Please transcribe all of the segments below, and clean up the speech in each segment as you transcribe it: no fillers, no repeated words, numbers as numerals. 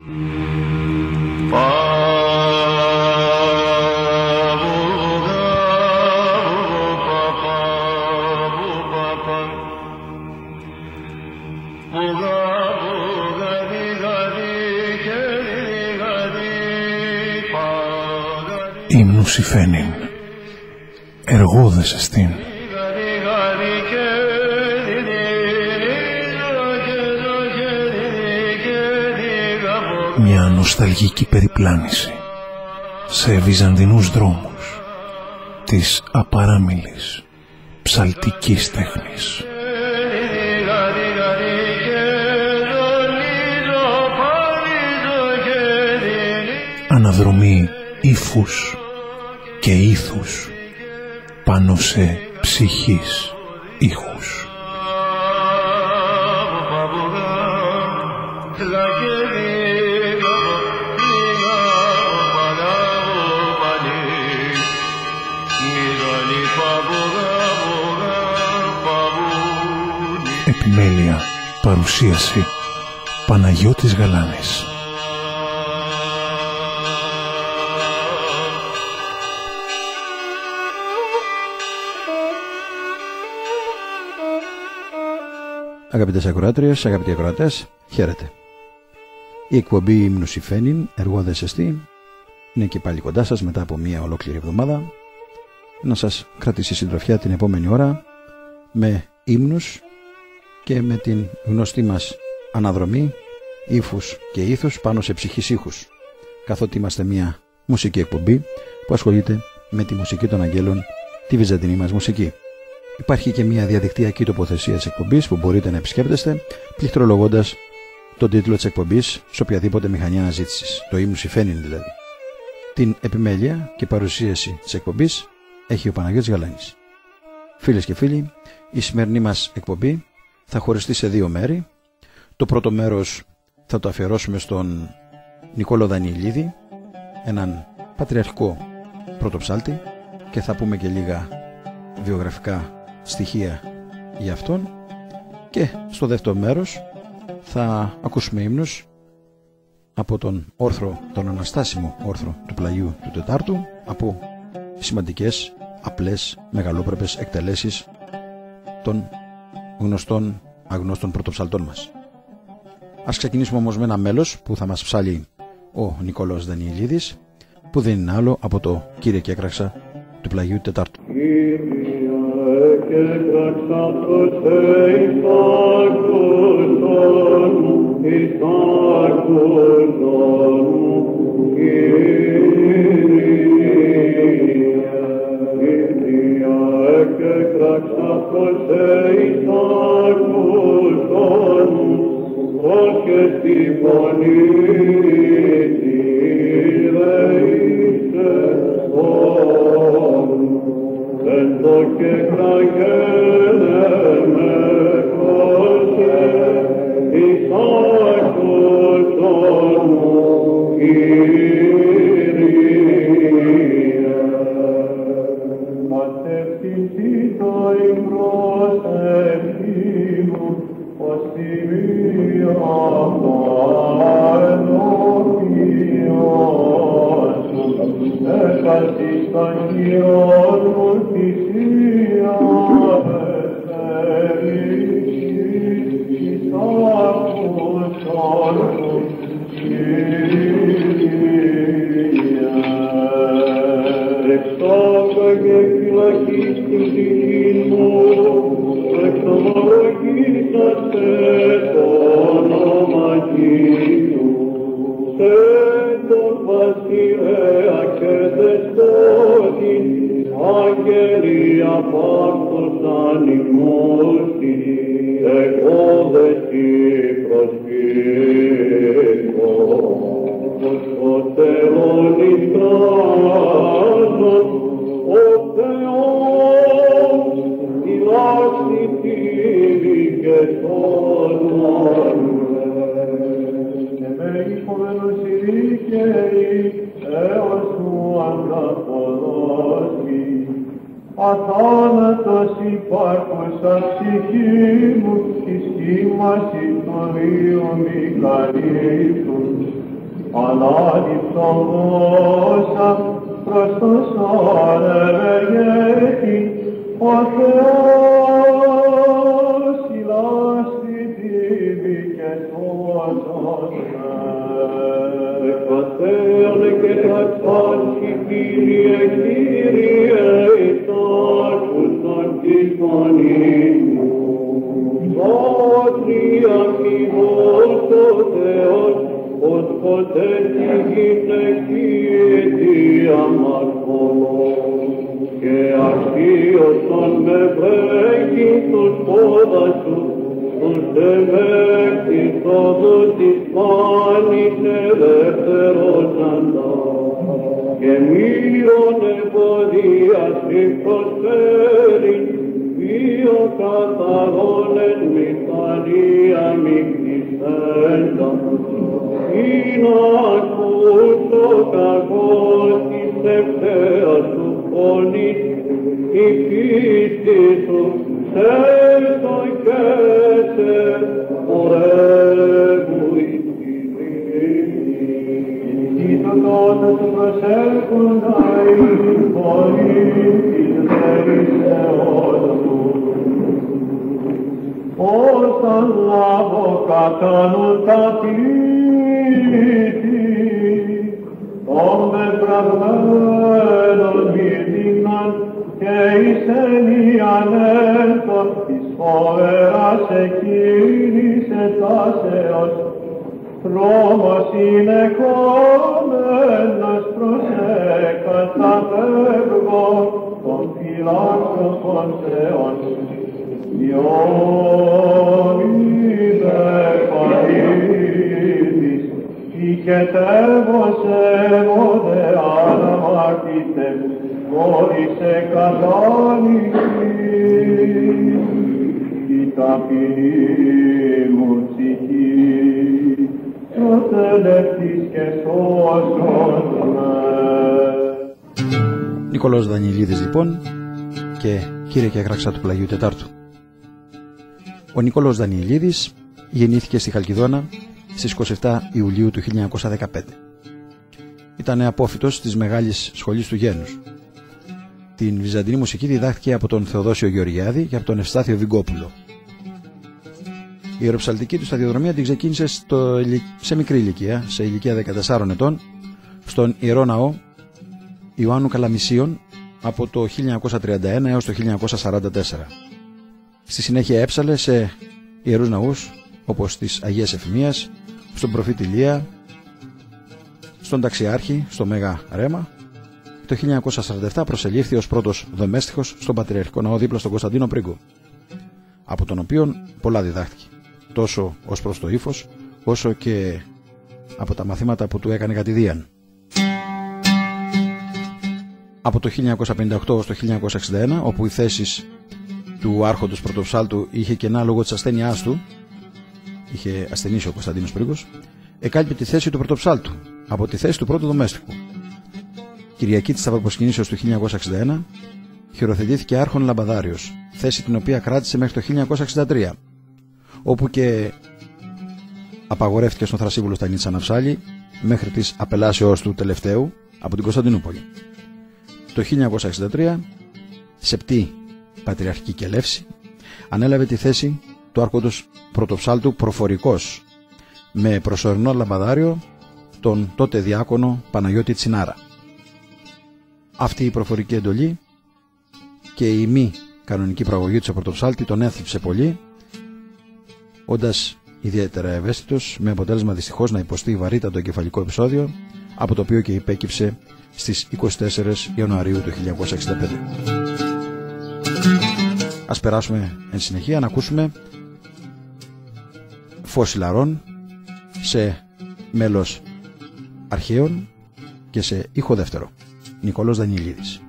Ύμνους υφαίνειν, εργόδες εστίν. Μια νοσταλγική περιπλάνηση σε βυζαντινούς δρόμους της απαράμιλης ψαλτικής τέχνης. Αναδρομή ύφους και ήθους πάνω σε ψυχής ήχους. Επιμέλεια, παρουσίαση Παναγιώτης Γαλάνης. Αγαπητές ακροάτριες, αγαπητοί ακροατές, χαίρετε. Η εκπομπή Ύμνους υφαίνειν, εργόδες εστί, είναι και πάλι κοντά σας μετά από μια ολόκληρη εβδομάδα να σας κρατήσει συντροφιά την επόμενη ώρα με ύμνους και με την γνωστή μας αναδρομή ύφους και ήθους πάνω σε ψυχής ήχους, καθότι είμαστε μια μουσική εκπομπή που ασχολείται με τη μουσική των αγγέλων, τη βυζαντινή μας μουσική. Υπάρχει και μια διαδικτυακή τοποθεσία της εκπομπής που μπορείτε να επισκέπτεστε πληκτρολογώντας τον τίτλο της εκπομπής σε οποιαδήποτε μηχανή αναζήτησης, το Ύμνους υφαίνειν δηλαδή. Την επιμέλεια και παρουσίαση της εκπομπής έχει ο Παναγιώτης Γαλάνης. Φίλες και φίλοι, η σημερινή μας εκπομπή θα χωριστεί σε δύο μέρη. Το πρώτο μέρος θα το αφιερώσουμε στον Νικόλο Δανιηλίδη, έναν πατριαρχικό πρωτοψάλτη, και θα πούμε και λίγα βιογραφικά στοιχεία για αυτόν, και στο δεύτερο μέρος θα ακούσουμε ύμνους από τον όρθρο, τον αναστάσιμο όρθρο του πλαγιού του Τετάρτου, από σημαντικές, απλές, μεγαλόπρεπες εκτελέσεις των γνωστών, αγνώστων πρωτοψαλτών μας. Ας ξεκινήσουμε όμως με ένα μέλος που θα μας ψάλει ο Νικόλαος Δανιηλίδης, που δεν είναι άλλο από το «Κύριε και έκραξα» του πλαγιού Τετάρτου. Αθάνατος υπάρχουσα ψυχή μου, τη σχήμαση των δύο μη καλύπτουν. ανάληψον δώσα προς τον σώρ ευεργέτη, ο Θεός ηλάστη τύβη και σώζονται. Πατέρ και κατάσχη Κύριε, Κύριε, εισάκουσον της φωνής μου. Δόντρια μηνός ο Θεός, ως ποτέ τη γυναικεία διαμαρφωνός. Και αξίωσον με βρέχει τους πόδας σου, τους εμέκτης όδους της πάνης ελεύθερος αντάς. Και μύρον εμποδίας μη προσφέρει, βίο καθαρόν εν μηχανία μη κτισέντα. Είναι ακούσω κακός της ευθέας σου φωνής, η πίστη σου σέλτο και σε πορεύου η στιγμή. Το τότε του προσέχοντα η φωνή της θέλησε όλου. Όταν λάβω κατάνουν τα πίτη, των πεπραγμένων μυρτήναν και εισενίαν έλτον της φοβεράς εκείνης ετάσεως. Δρόμος συνεχόμενος προσέχας τα φεύγω των φυλάξεων Θεών. Ιωμίδε παρήτης, οικετεύωσεύονται αναμαρτήτες, χωρίς εκατάληψης, η ταπεινή μου ψυχή, προτελευτής και σώσον με. Νικόλαος Δανιηλίδης λοιπόν και κύριε και έγραξα του Πλαγίου Τετάρτου. Ο Νικόλαος Δανιηλίδης γεννήθηκε στη Χαλκιδόνα στις 27 Ιουλίου του 1915. Ήταν απόφοιτος της Μεγάλης Σχολής του Γένους. Την βυζαντινή μουσική διδάχθηκε από τον Θεοδόσιο Γεωργιάδη και από τον Ευστάθιο Βιγκόπουλο. Η ιεροψαλτική του σταδιοδρομία την ξεκίνησε σε μικρή ηλικία, σε ηλικία 14 ετών, στον Ιερό Ναό Ιωάννου Καλαμισίων από το 1931 έως το 1944. Στη συνέχεια έψαλε σε ιερούς ναούς όπως της Αγίας Εφημίας, στον Προφήτη Ηλία, στον Ταξιάρχη, στο Μέγα Ρέμα. Το 1947 προσελήφθη ως πρώτος δομέστιχος στον Πατριαρχικό Ναό δίπλα στον Κωνσταντίνο Πρίγκο, από τον οποίον πολλά διδάχθηκε, τόσο ως προς το ύφος, όσο και από τα μαθήματα που του έκανε κατηδίαν. Από το 1958 ως το 1961, όπου οι θέσεις του άρχοντος πρωτοψάλτου είχε κενά λόγω της ασθένειάς του, είχε ασθενήσει ο Κωνσταντίνος Πρίγκος, εκάλυπε τη θέση του πρωτοψάλτου από τη θέση του πρώτου δομέστικου. Κυριακή της Σταυροπροσκυνήσεως του 1961 χειροθετήθηκε άρχον λαμπαδάριος, θέση την οποία κράτησε μέχρι το 1963, όπου και απαγορεύτηκε στον Θρασίβουλο Στανίτης Αναψάλη μέχρι της απελάσεως του τελευταίου από την Κωνσταντινούπολη. Το 1963, σεπτή πατριαρχική κελεύση, ανέλαβε τη θέση του άρχοντος πρωτοψάλτου προφορικός, με προσωρινό λαμπαδάριο τον τότε διάκονο Παναγιώτη Τσινάρα. Αυτή η προφορική εντολή και η μη κανονική προαγωγή του πρωτοψάλτη τον έθλιψε πολύ, όντας ιδιαίτερα ευαίσθητος, με αποτέλεσμα δυστυχώς να υποστεί βαρύτατο εγκεφαλικό επεισόδιο, από το οποίο και υπέκυψε στις 24 Ιανουαρίου του 1965. Ας περάσουμε εν συνεχεία να ακούσουμε Φως Ηλαρών σε μέλος αρχαίων και σε ήχο δεύτερο. Νικόλαος Δανιηλίδης.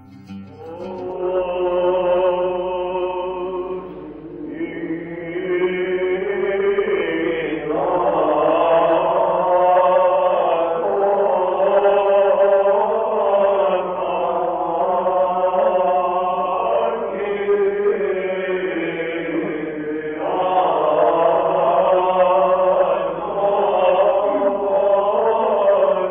Oh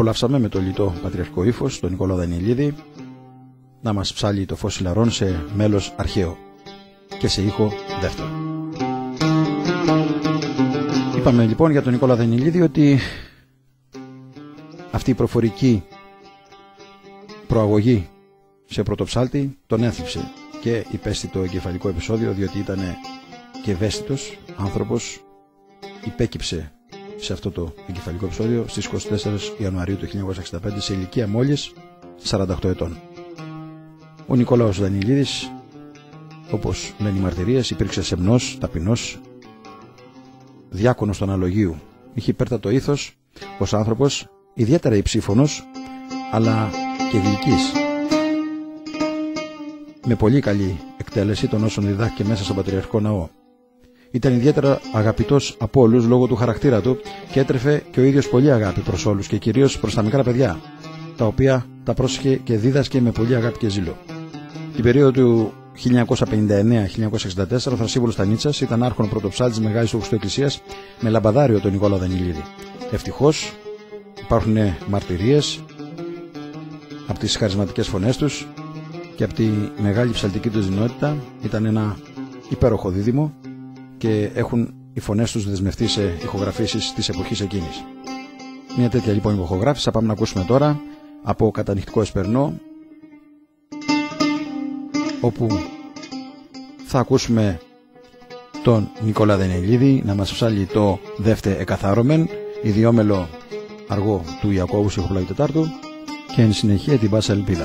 Απολαύσαμε με το λιτό πατριαρχικό ύφος τον Νικόλαο Δανιηλίδη να μας ψάλει το φως ηλαρών σε μέλος αρχαίο και σε ήχο δεύτερο. Είπαμε λοιπόν για τον Νικόλαο Δανιηλίδη ότι αυτή η προφορική προαγωγή σε πρωτοψάλτη τον ένθλιψε και υπέστη το εγκεφαλικό επεισόδιο, διότι ήταν και ευαίσθητος άνθρωπος, υπέκυψε σε αυτό το εγκεφαλικό επεισόδιο στις 24 Ιανουαρίου του 1965 σε ηλικία μόλις 48 ετών. Ο Νικόλαος Δανιηλίδης, όπως λένε οι μαρτυρίες, υπήρξε σεμνός, ταπεινός, διάκονος του αναλογίου. Είχε υπέρτατο ήθος ως άνθρωπος, ιδιαίτερα υψήφωνος, αλλά και γλυκής, με πολύ καλή εκτέλεση των όσων διδάχθηκε μέσα στον Πατριαρχικό Ναό. Ήταν ιδιαίτερα αγαπητός από όλους λόγω του χαρακτήρα του και έτρεφε και ο ίδιος πολύ αγάπη προς όλους και κυρίως προς τα μικρά παιδιά, τα οποία τα πρόσεχε και δίδασκε με πολύ αγάπη και ζήλο. Την περίοδο του 1959-1964 ο Θρασίβουλος Στανίτσας ήταν άρχον πρωτοψάλτης Μεγάλης του Χριστού Εκκλησίας με λαμπαδάριο τον Νικόλαο Δανιηλίδη. Ευτυχώς υπάρχουν μαρτυρίες από τις χαρισματικές φωνές τους και από τη μεγάλη ψαλτική τους δυνότητα. Ήταν ένα υπέροχο δίδυμο και έχουν οι φωνές τους δεσμευτεί σε ηχογραφήσεις της εποχής εκείνης. Μια τέτοια λοιπόν ηχογράφηση θα πάμε να ακούσουμε τώρα από Κατανυχτικό Εσπερνό, όπου θα ακούσουμε τον Νικόλα Δανιηλίδη να μας ψάλει το δεύτερο εκαθάρωμεν, ιδιόμελο αργό του Ιακώβου Σιχοπλάγιου Τετάρτου, και εν συνεχεία την Πάσα Ελπίδα.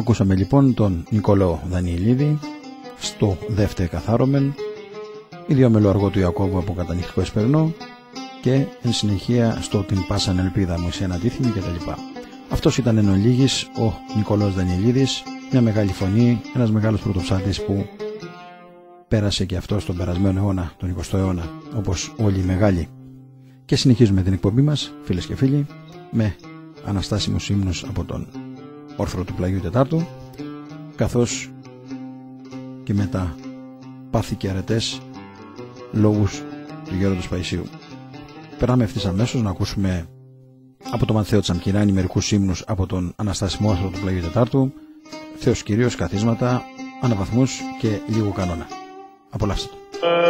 Ακούσαμε λοιπόν τον Νικολό Δανιηλίδη στο δεύτερο καθάρωμεν, ιδιόμελο αργό του Ιακώβου από κατανυχτικό εσπερνό και εν συνεχεία στο την πάσαν ελπίδα μου σε ανατίθυμη κτλ. Αυτός ήταν εν ολίγης ο Νικολός Δανιηλίδης, μια μεγάλη φωνή, ένας μεγάλος πρωτοψάλτης που πέρασε και αυτό στον περασμένο αιώνα, τον 20ο αιώνα, όπως όλοι οι μεγάλοι. Και συνεχίζουμε την εκπομπή μας, φίλες και φίλοι, με αναστάσιμους ύμνους από τον όρφρο του Πλαγίου Τετάρτου, καθώς και με τα πάθη και αρετές λόγους του Γέροντος Παϊσίου. Περάμε ευθύς αμέσως να ακούσουμε από τον Μαθαίο Τσαμκυράνη μερικούς ύμνους από τον αναστάσιμο όρφρο του Πλαγίου Τετάρτου, Θεός Κύριος, καθίσματα, αναβαθμούς και λίγο κανόνα. Απολαύστε το.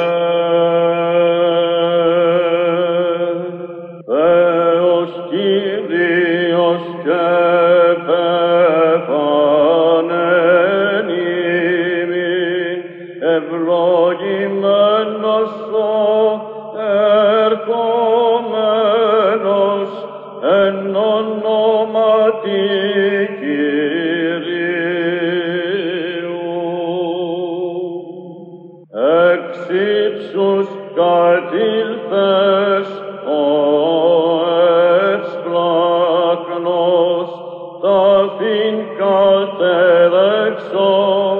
Θεός Κύριος και πεφανέν ημίν, ευλογημένος ο ερχόμενος εν ονόματι ύψους κατήλθες ο ευσπλάκνος, ταφήν κατερέξω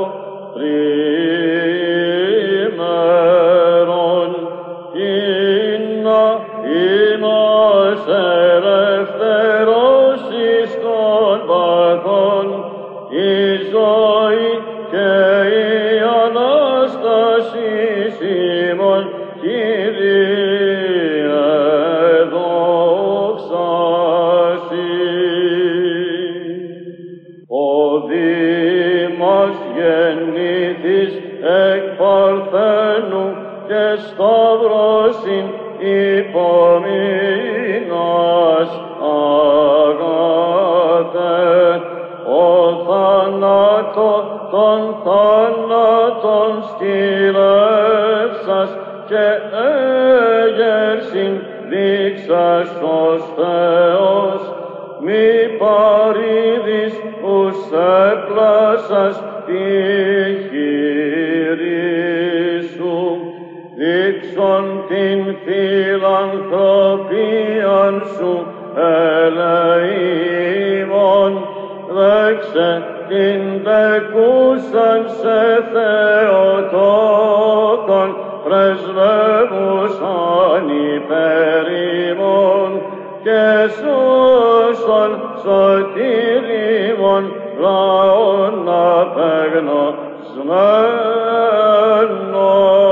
τρίμερον, ημάς ελευθερός εις των παθών, η ζωή και η Ανάσταση ημών, Κύριε δόξασι. Ο Δήμας γεννήθης εκ Παρθένου και σταυρώσιν υπομείνας αγαθέ, ο θάνατο των θάνατων στηρεύσας και έγερσιν δείξας ως Θεός, μη παρήδης ους έπλασας τη χείρη σου, δείξον την φιλανθρωπίαν σου ελεήμων, δέξε την δεκούσαν σε Θεοτόκον, πρεσβεύουσαν υπέρ ημών και σώσον σωτήριμον λαόν απεγνωσμένο.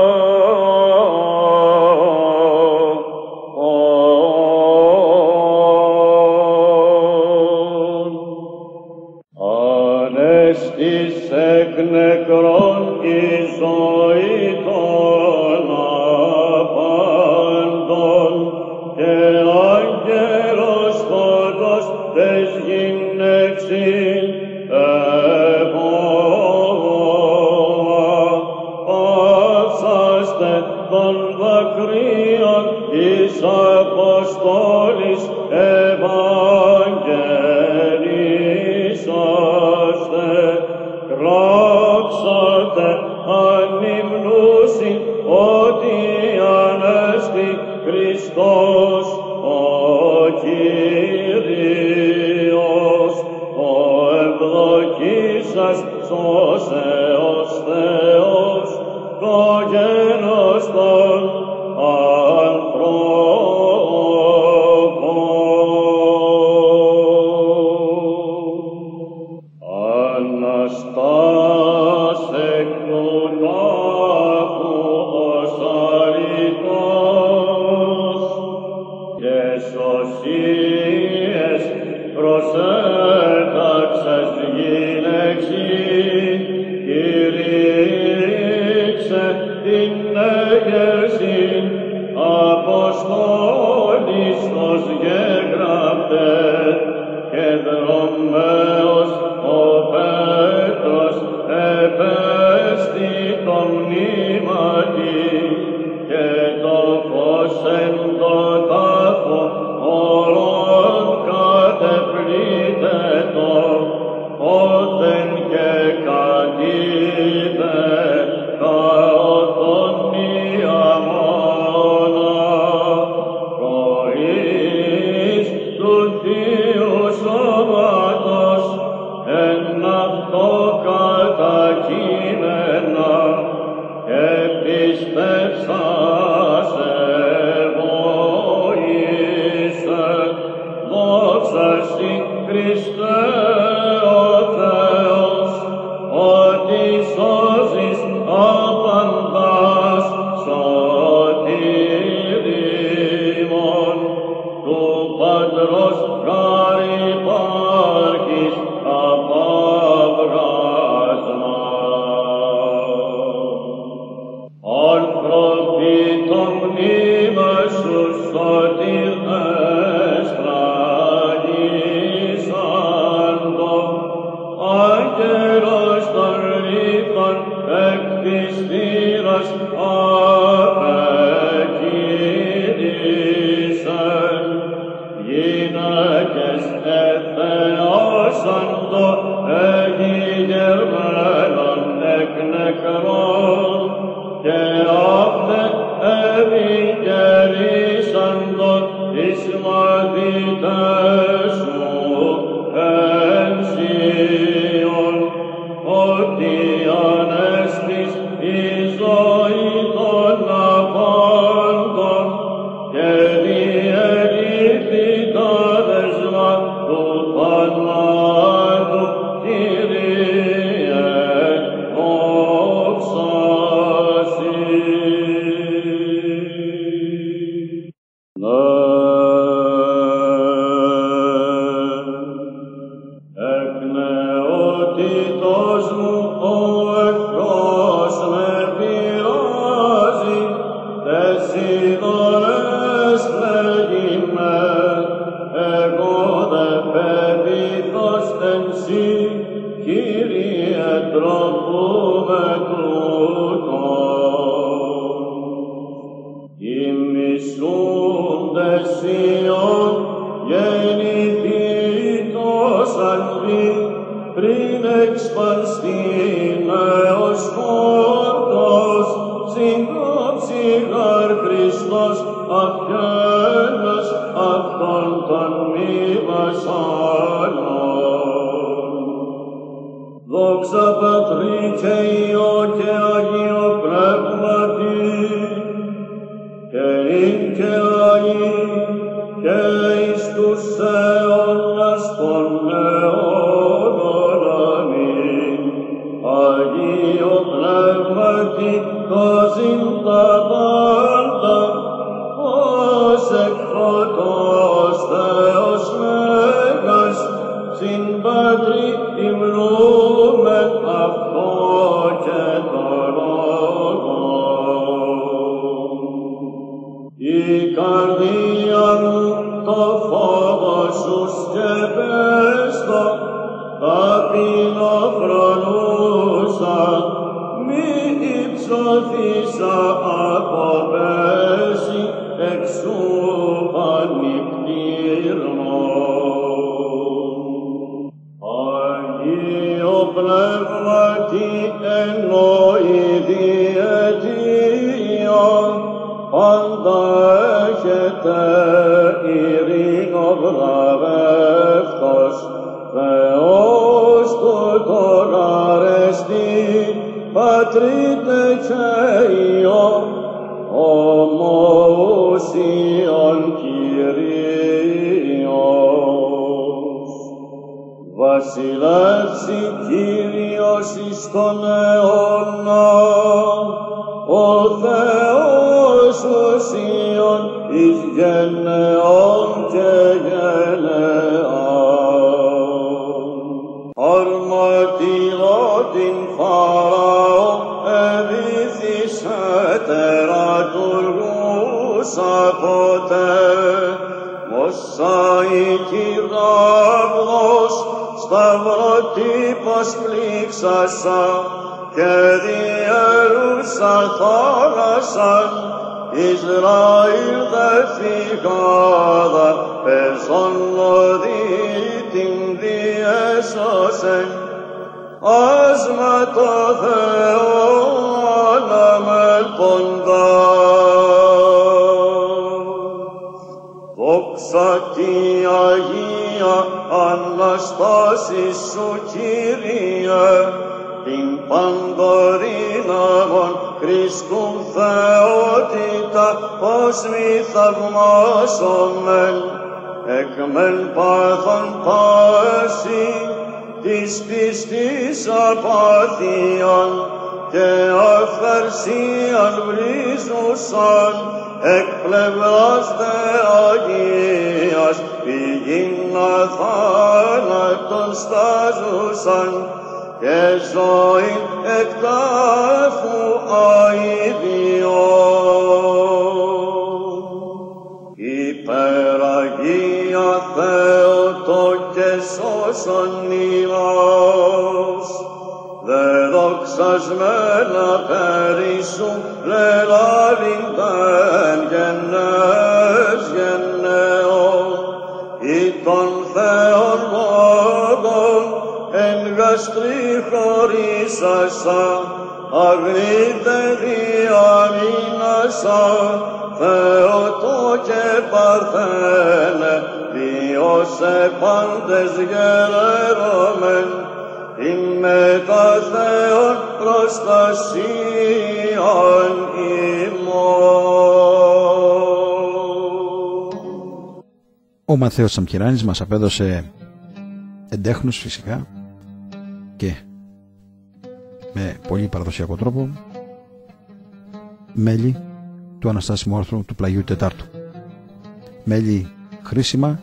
Ανέστης εκ νεκρών η ζωή των απάντων και άγγελος φωτός τες γυναίξιν παύσαστε των δακρύων εις Αποστόλης Ευαγγελίσαστε, γράψατε ανυμνούσιν ότι Ανέστη Χριστός ο Κύριος, ο ευδοκίσας σώσεως Θεός, το γένος των ανθρώπων. Αναστάς εκ του τάφου ως αληθώς και σωσίες προσέταξες γυναίξη, κηρύξε την έγερσιν Αποστόλης ως γεγραπτέ και δρομέως ο Πέτρος επέστη το μνήματι και το φως εν το τάφο όλων κατεπλήτετο, όθεν Θείου σώματος, εν αυτό κατακείμενα, επιστέψασε βοήσε, δόξα σοι Χριστέ ο Θεός, ότι σώζεις απαντάς σωτήριμον, του Πατρός χάρη υπάρχεις απάβγασμα. Άνθρωποι το μνήμα σου σωτήρ εστραγίσαντο, άγγελος των ρήφων εκ της θύρας απεκίνησε, γυναίκες εθεώσαντο εγηγερμένων εκ νεκρών, και αυτέ ευηγερίσαντο εις μαθητές σου εν Σιών, ότι ανέστης η ζωή των απάντων, και διελήφθη τα δεσμά του θανάτου, Κύριε, δόξα σοι. Εκ νεότητος μου ο εχθρός με πειράζει, τες ειδωλές πλέγημαι, εγώ δε πεποιθώς εν σοι, Κύριε, τρόπου με τούτον. Οι μισούντες Σιών γεννηθήτως ανδροί, πριν εξπανστεί νέος φόρτος, συγκόψει γαρ Χριστός αυχένας αυτόν των μη βασάλων. Δόξα Πατρί και Υιό και Αγίο Πνεύματι, και ειν και αεί και εις τους αιώνας των αιώνων. Αμήν. Αγίο Πνεύματι, κόζειν τα πάντα, ως εκφωτός Θεός Μέγας, συν Πατρί υμνούμεν αυτό και το λόγο. Η καρδία μου το φόβο σου σκεπέστο, ταπεινό φρονούσα, μη υψωθήσα από πέση εξού πανικτήρμον. Αγίο Πνεύματι εννοεί διαιτία, πάντα έχετε ειρήνο βλαβεύτος, Θεός τούτον αρεστή, Πατρίτε και Υιό, ομοούσιον Κύριος. Βασιλεύσει Κύριος εις τον αιώνα, ο Θεός ουσίων εις γενεών και γενεών. Αρματιλό την Φαραώ εβήθησε τερατουργούσα ποτέ, μοσαϊκή ράβδος σταυροτύπος πλήξασα, και διέλουσα θάλασσαν, Ισραήλ δε φυγάδα, πεζόν οδύτην διέσωσεν, άσμα το Θεό αναμελποντά. Δόξα τι Αγία Αναστάσης σου, Κύριε, την παντορύναμον Χριστού θεότητα, ως μη θαυμάσομεν, εκ μεν πάθων πάση, της πίστης απάθειαν και αφαιρσίαν βρίζουσαν, εκ πλευράς τε Αγίας πηγήν αθάνατον στάζουσαν, και ζωή εκ τάφου αηδιών. Υπεραγία Θεότο και σώσον ημάς, δε δοξασμένα περί σου λελάβειν γενναίες γενναίων, ή των Θεών λόγων εν γαστρή χωρίσασα, αγνήτε διαμήνασα, Θεότο και Παρθένε, Διώσε πάντες γεραίρομεν, την μετά Θεόν προστασίαν ημών. Ο Μαθαίος Σαμκυράνης μας απέδωσε εντέχνους φυσικά και με πολύ παραδοσιακό τρόπο μέλη του Αναστάσιμου άρθρου του Πλαγίου Τετάρτου. Μέλη χρήσιμα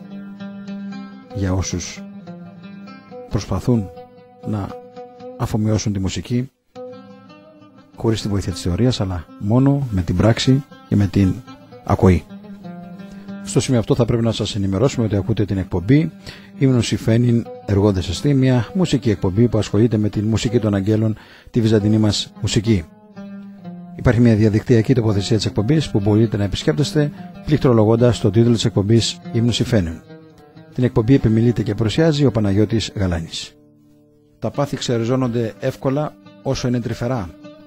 για όσους προσπαθούν να αφομοιώσουν τη μουσική χωρίς τη βοήθεια της θεωρίας, αλλά μόνο με την πράξη και με την ακοή. Στο σημείο αυτό θα πρέπει να σας ενημερώσουμε ότι ακούτε την εκπομπή Ύμνος Υφαίνειν Εργόδες Εστί, μια μουσική εκπομπή που ασχολείται με την μουσική των αγγέλων, τη βυζαντινή μας μουσική. Υπάρχει μια διαδικτυακή τοποθεσία της εκπομπής που μπορείτε να επισκέπτεστε πληκτρολογώντας το τίτλο της εκπομπής Ύμνος Υφαίνειν. Την εκπομπή επιμιλείται και παρουσιάζει ο Παναγιώτης Γαλάνης. Τα πάθη ξεριζώνονται εύκολα όσο είναι τρυφερά.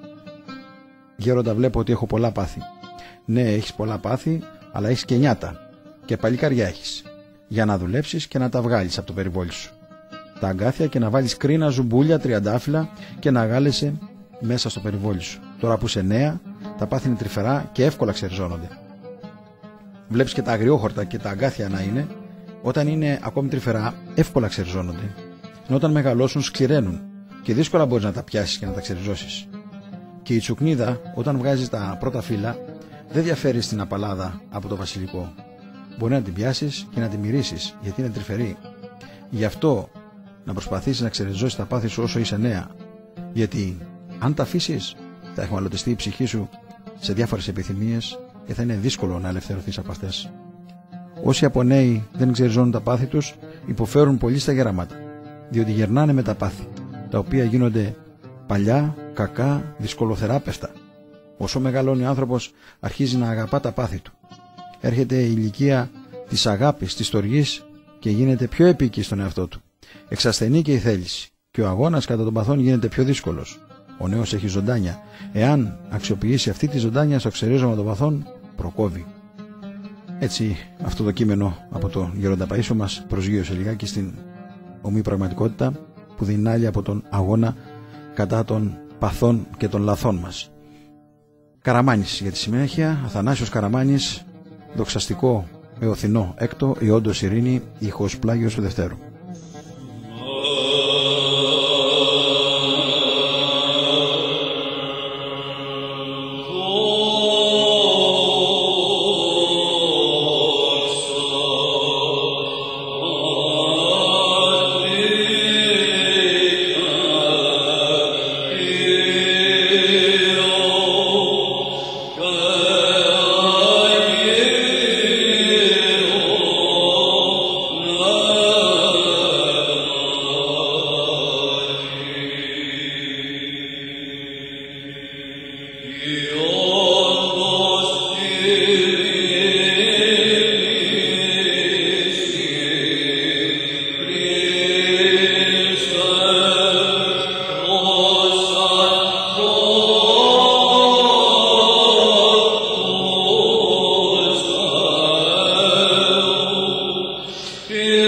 Γέροντα, βλέπω ότι έχω πολλά πάθη. Ναι, έχεις πολλά πάθη, αλλά έχεις και νιάτα. Και παλικάρια έχεις. Για να δουλέψεις και να τα βγάλεις από το περιβόλι σου. Τα αγκάθια και να βάλεις κρίνα, ζουμπούλια, τριαντάφυλλα και να γάλεσαι μέσα στο περιβόλι σου. Τώρα που είσαι νέα, τα πάθη είναι τρυφερά και εύκολα ξεριζώνονται. Βλέπεις και τα αγριόχορτα και τα αγκάθια να είναι, όταν είναι ακόμη τρυφερά, εύκολα ξεριζώνονται. Ενώ όταν μεγαλώσουν, σκληραίνουν και δύσκολα μπορείς να τα πιάσεις και να τα ξεριζώσεις. Και η τσουκνίδα, όταν βγάζει τα πρώτα φύλλα, δεν διαφέρει στην απαλάδα από το βασιλικό. Μπορεί να την πιάσεις και να την μυρίσεις, γιατί είναι τρυφερή. Γι' αυτό να προσπαθήσεις να ξεριζώσεις τα πάθη σου όσο είσαι νέα. Γιατί αν τα αφήσεις, θα εχμαλωτιστεί η ψυχή σου σε διάφορες επιθυμίες και θα είναι δύσκολο να ελευθερωθείς από αυτές. Όσοι από νέοι δεν ξεριζώνουν τα πάθη τους, υποφέρουν πολύ στα γεράματα, διότι γερνάνε με τα πάθη, τα οποία γίνονται παλιά, κακά, δυσκολοθεράπευτα. Όσο μεγαλώνει ο άνθρωπος, αρχίζει να αγαπά τα πάθη του. Έρχεται η ηλικία της αγάπης, της στοργής και γίνεται πιο επίκης στον εαυτό του. Εξασθενεί και η θέληση και ο αγώνας κατά των παθών γίνεται πιο δύσκολος. Ο νέος έχει ζωντάνια. Εάν αξιοποιήσει αυτή τη ζωντάνια στο ξερίζωμα των παθών, προκόβει. Έτσι, αυτό το κείμενο από τον Γέροντα Παΐσιο μας προσγείωσε λιγάκι στην ομή πραγματικότητα που δίνει άλλη από τον αγώνα κατά των παθών και των λαθών μας. Καραμάνης για τη συνέχεια, Αθανάσιος Καραμάνης, δοξαστικό Εωθινό έκτο, η όντως ειρήνη, ήχος Πλάγιος του Δευτέρου. Oh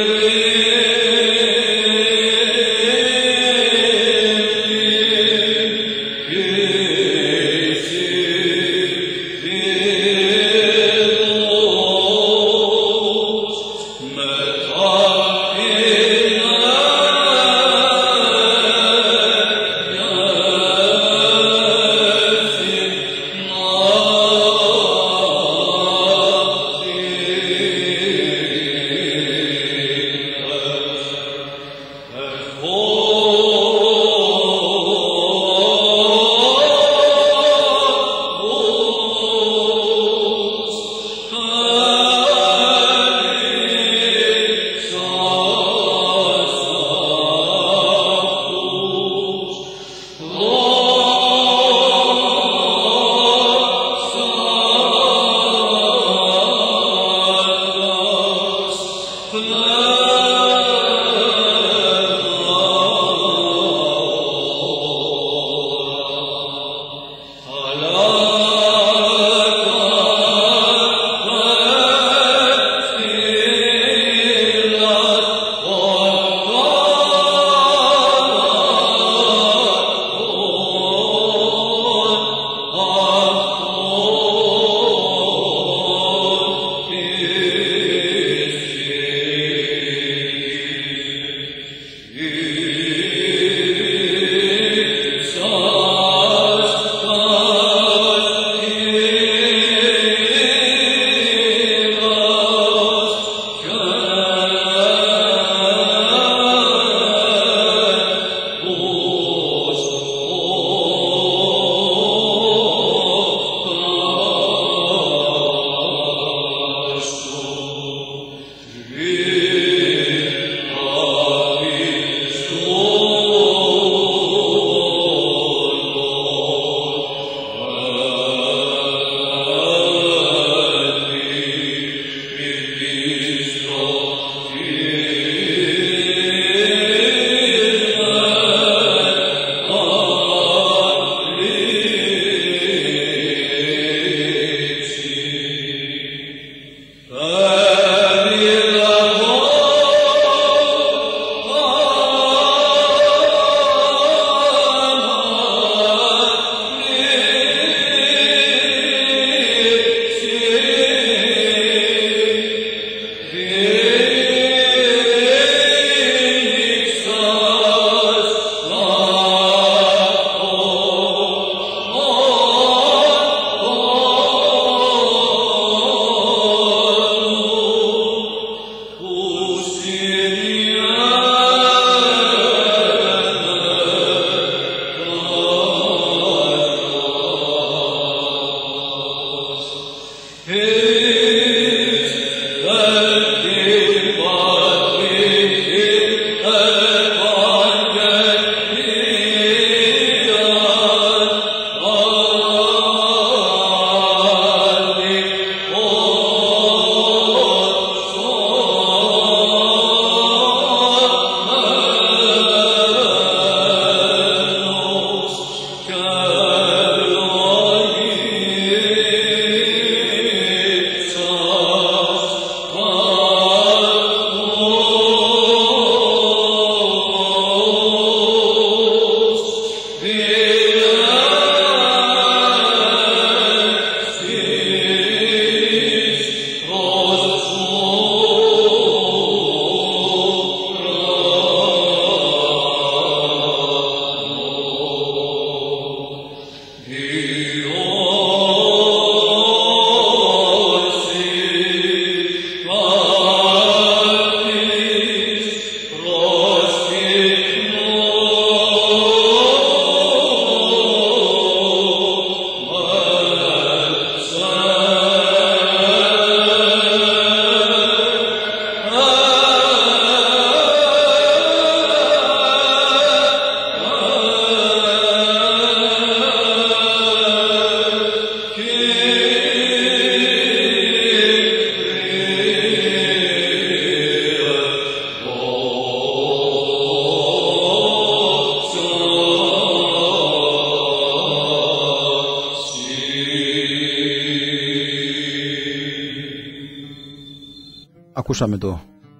Ακούσαμε το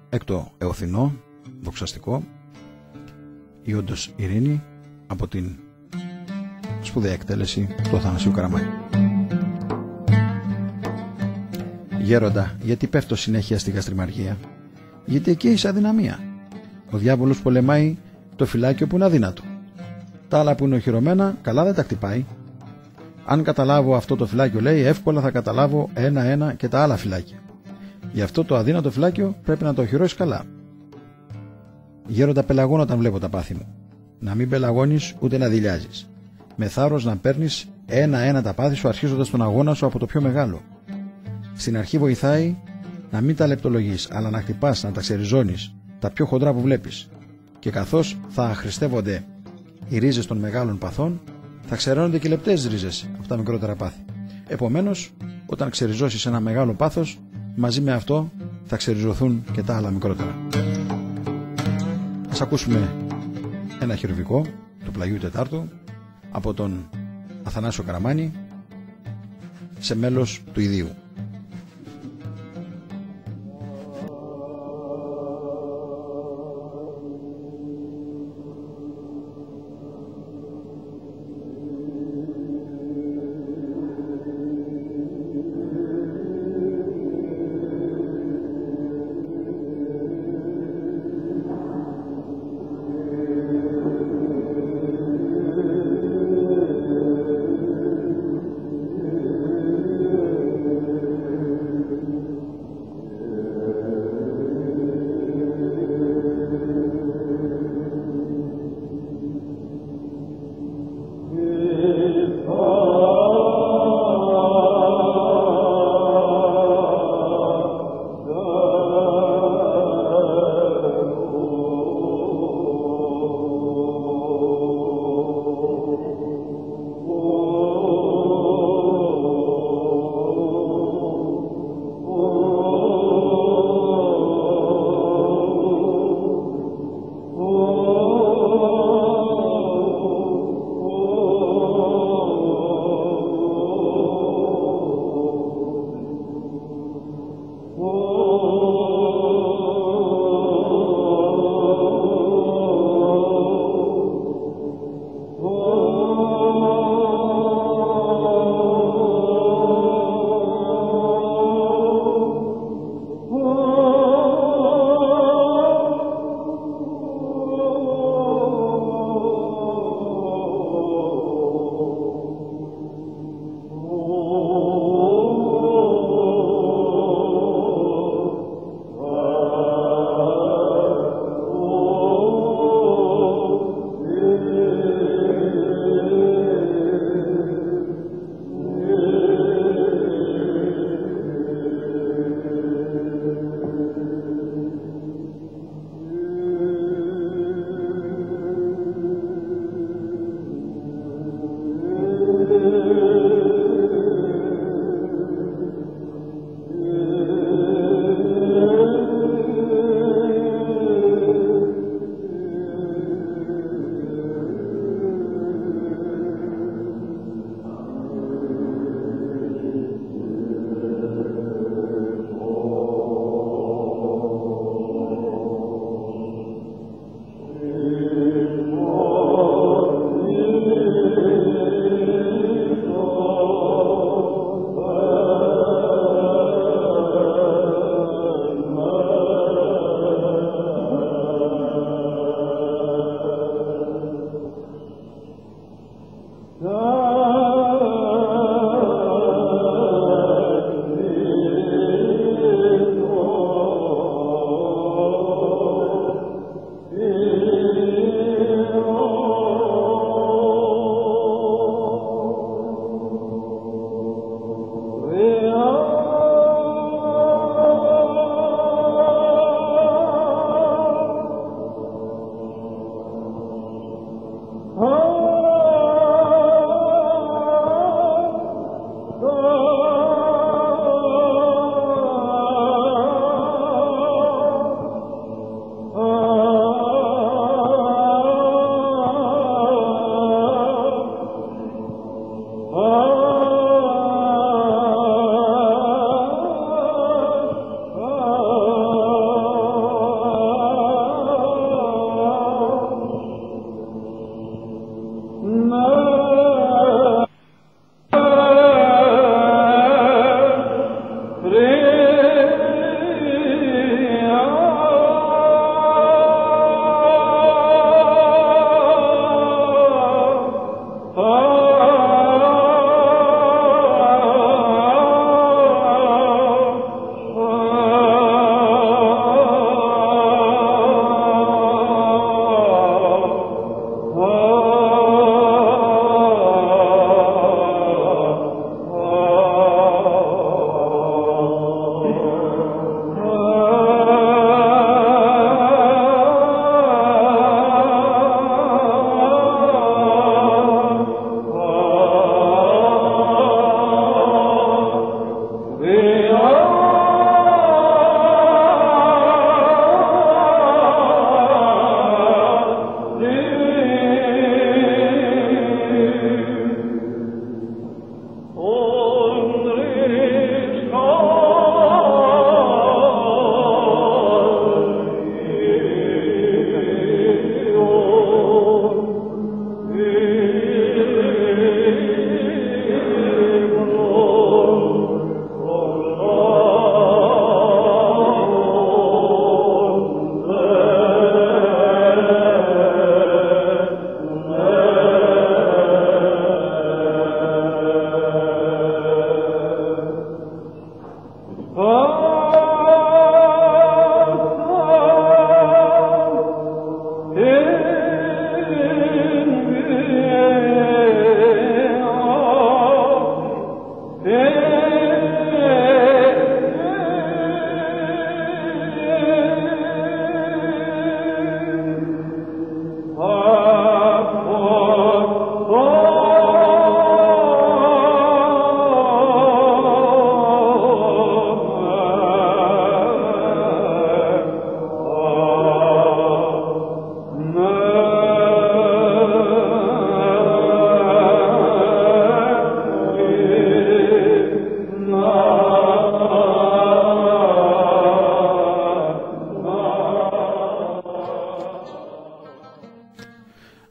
έκτο εωθινό, δοξαστικό, η όντως ειρήνη από την σπουδαία εκτέλεση του Αθανασίου Καραμάνη. Γέροντα, γιατί πέφτω συνέχεια στη γαστριμαργία? Γιατί εκεί είσαι αδυναμία. Ο διάβολος πολεμάει το φυλάκιο που είναι αδύνατο. Τα άλλα που είναι οχυρωμένα καλά δεν τα χτυπάει. Αν καταλάβω αυτό το φυλάκιο, λέει, εύκολα θα καταλάβω ένα-ένα και τα άλλα φυλάκια. Γι' αυτό το αδύνατο φυλάκιο πρέπει να το οχυρώσεις καλά. Γέροντα, πελαγώνω όταν βλέπω τα πάθη μου. Να μην πελαγώνεις ούτε να δειλιάζεις. Με θάρρος να παίρνεις ένα-ένα τα πάθη σου, αρχίζοντας τον αγώνα σου από το πιο μεγάλο. Στην αρχή βοηθάει να μην τα λεπτολογείς, αλλά να χτυπάς, να τα ξεριζώνεις, τα πιο χοντρά που βλέπεις. Και καθώς θα αχρηστεύονται οι ρίζες των μεγάλων παθών, θα ξερώνονται και οι λεπτές ρίζες από τα μικρότερα πάθη. Επομένως, όταν ξεριζώσεις ένα μεγάλο πάθος, μαζί με αυτό θα ξεριζωθούν και τα άλλα μικρότερα. Ας ακούσουμε ένα χειροβικό του Πλαγίου Τετάρτου από τον Αθανάσιο Καραμάνη σε μέλος του Ιδίου.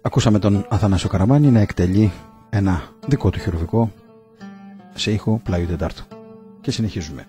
Ακούσαμε τον Αθανάσιο Καραμάνη να εκτελεί ένα δικό του χειροβικό σε ήχο Πλαγίου Τετάρτου. Και συνεχίζουμε.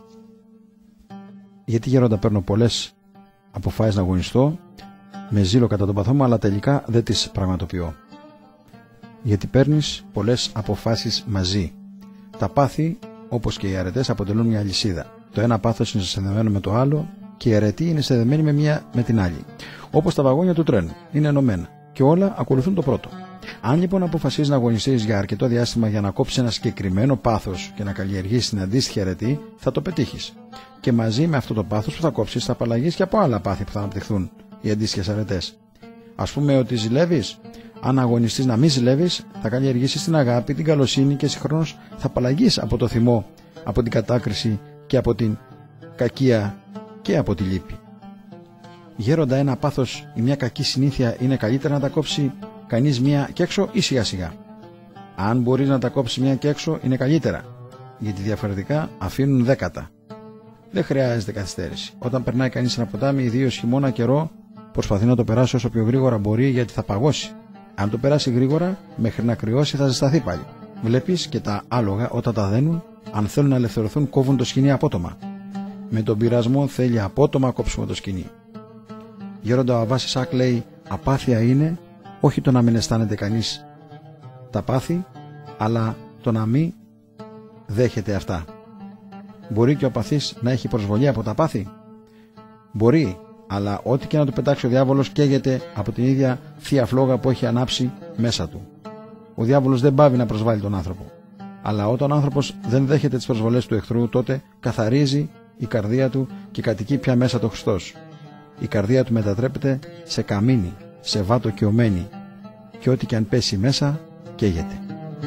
Γιατί γέροντα παίρνω πολλές αποφάσεις να αγωνιστώ με ζήλο κατά τον παθό μου, αλλά τελικά δεν τις πραγματοποιώ. Γιατί παίρνεις πολλές αποφάσεις μαζί. Τα πάθη, όπως και οι αρετές, αποτελούν μια αλυσίδα. Το ένα πάθος είναι συνδεμένο με το άλλο και η αρετή είναι συνδεμένη με μια με την άλλη. Όπως τα βαγόνια του τρένου είναι ενωμένα και όλα ακολουθούν το πρώτο. Αν λοιπόν αποφασίσεις να αγωνιστείς για αρκετό διάστημα για να κόψεις ένα συγκεκριμένο πάθος και να καλλιεργήσεις την αντίστοιχη αρετή, θα το πετύχεις. Και μαζί με αυτό το πάθος που θα κόψεις, θα απαλλαγείς και από άλλα πάθη που θα αναπτυχθούν οι αντίστοιχες αρετές. Ας πούμε ότι ζηλεύεις. Αν αγωνιστείς να μην ζηλεύεις, θα καλλιεργήσεις την αγάπη, την καλοσύνη και συγχρόνως θα απαλλαγείς από το θυμό, από την κατάκριση και από την κακία και από τη λύπη. Γέροντα, ένα πάθος ή μια κακή συνήθεια είναι καλύτερα να τα κόψει κανείς μία και έξω ή σιγά σιγά? Αν μπορείς να τα κόψεις μία και έξω, είναι καλύτερα, γιατί διαφορετικά αφήνουν δέκατα. Δεν χρειάζεται καθυστέρηση. Όταν περνάει κανείς ένα ποτάμι, ιδίως χειμώνα καιρό, προσπαθεί να το περάσει όσο πιο γρήγορα μπορεί, γιατί θα παγώσει. Αν το περάσει γρήγορα, μέχρι να κρυώσει θα ζεσταθεί πάλι. Βλέπεις και τα άλογα όταν τα δένουν, αν θέλουν να ελευθερωθούν, κόβουν το σκοινί απότομα. Με τον πειρασμό θέλει απότομα κόψουμε το σκοινί. Γέροντα, ο Αββάς Ισαάκ λέει: απάθεια είναι όχι το να μην αισθάνεται κανείς τα πάθη, αλλά το να μην δέχεται αυτά. Μπορεί και ο παθής να έχει προσβολή από τα πάθη? Μπορεί, αλλά ό,τι και να του πετάξει ο διάβολος καίγεται από την ίδια θεία φλόγα που έχει ανάψει μέσα του. Ο διάβολος δεν πάβει να προσβάλλει τον άνθρωπο. Αλλά όταν ο άνθρωπος δεν δέχεται τις προσβολές του εχθρού, τότε καθαρίζει η καρδία του και κατοικεί πια μέσα το Χριστός. Η καρδία του μετατρέπεται σε καμίνι, σε βάτο κιωμένη, και ό,τι και αν πέσει μέσα καίγεται.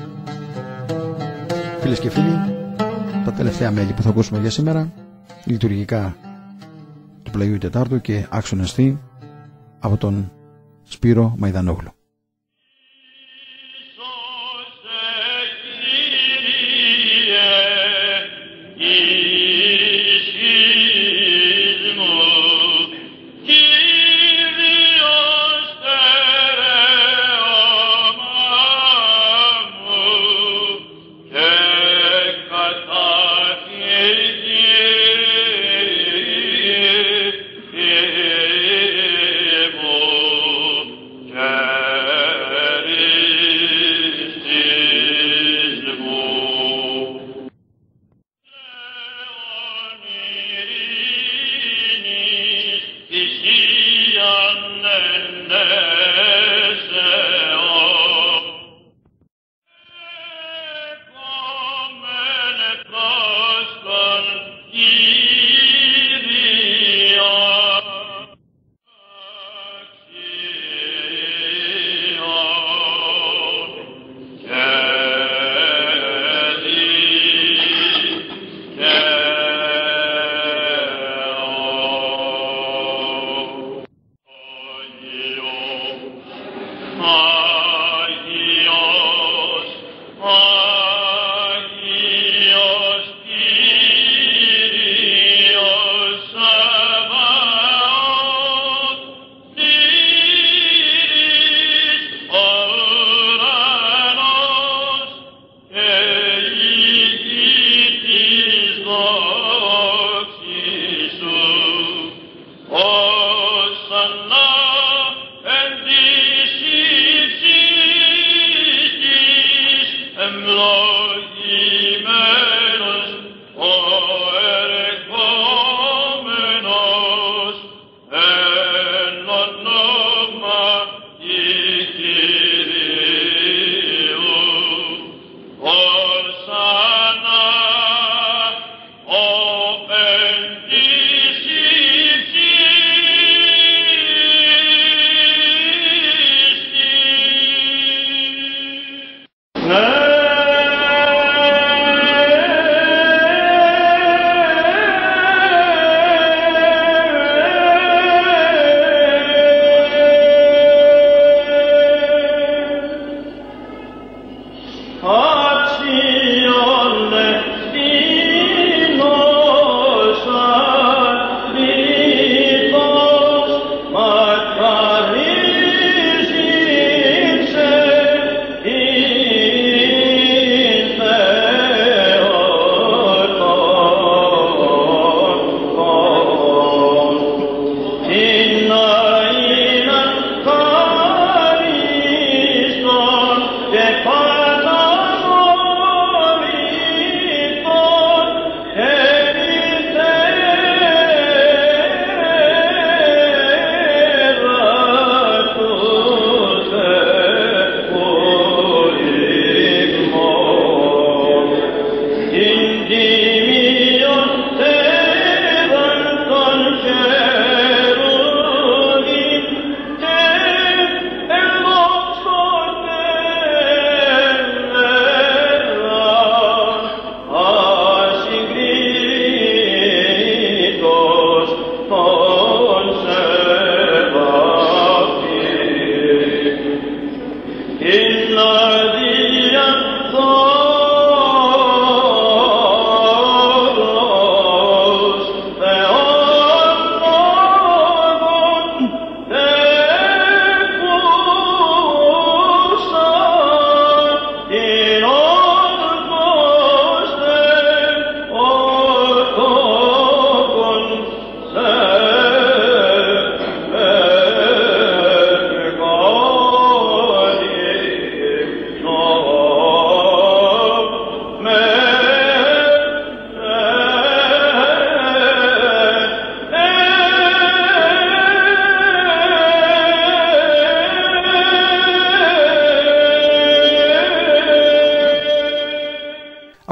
Φίλες και φίλοι, τα τελευταία μέλη που θα ακούσουμε για σήμερα, λειτουργικά του Πλαγίου Τετάρτου και άξονες από τον Σπύρο Μαϊδανόγλου.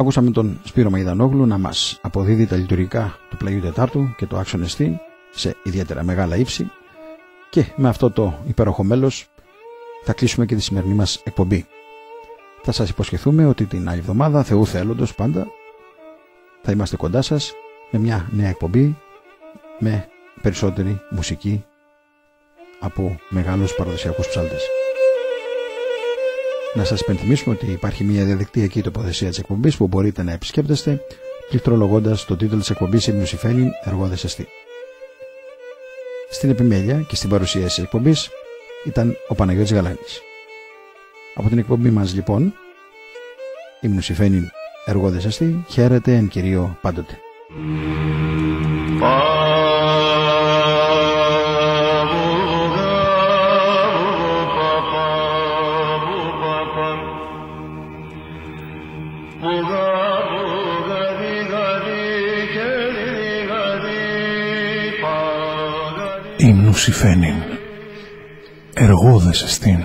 Ακούσαμε τον Σπύρο Μαϊδανόγλου να μας αποδίδει τα λειτουργικά του πλαγιού Τετάρτου και το άξον εστί σε ιδιαίτερα μεγάλα ύψη, και με αυτό το υπέροχο μέλος θα κλείσουμε και τη σημερινή μας εκπομπή. Θα σας υποσχεθούμε ότι την άλλη εβδομάδα, Θεού θέλοντος πάντα, θα είμαστε κοντά σας με μια νέα εκπομπή με περισσότερη μουσική από μεγάλους παραδοσιακούς ψάλτες. Να σας υπενθυμίσουμε ότι υπάρχει μια διαδικτυακή τοποθεσία της εκπομπής που μπορείτε να επισκέπτεστε πληκτρολογώντας το τίτλο της εκπομπής «Ύμνους Υφαίνειν, εργόδες εστί». Στην επιμέλεια και στην παρουσίαση της εκπομπής ήταν ο Παναγιώτης Γαλάνης. Από την εκπομπή μας λοιπόν, «Ύμνους Υφαίνειν, εργόδες εστί», χαίρετε εν Κυρίω πάντοτε. Ύμνους Υφαίνειν, εργόδες εστίν.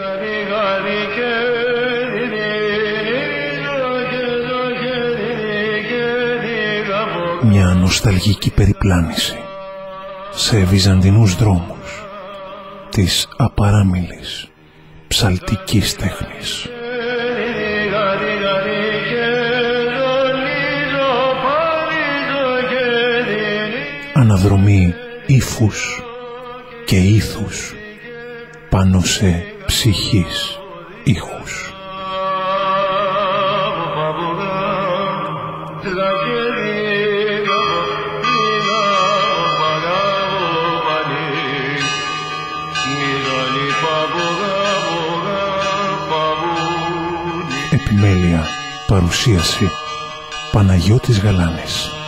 Μια νοσταλγική περιπλάνηση σε βυζαντινούς δρόμους της απαράμιλης ψαλτικής τέχνης. Αναδρομή ύφους και ήθους πάνω σε ψυχής ήχους. Επιμέλεια, παρουσίαση Παναγιώτης Γαλάνης.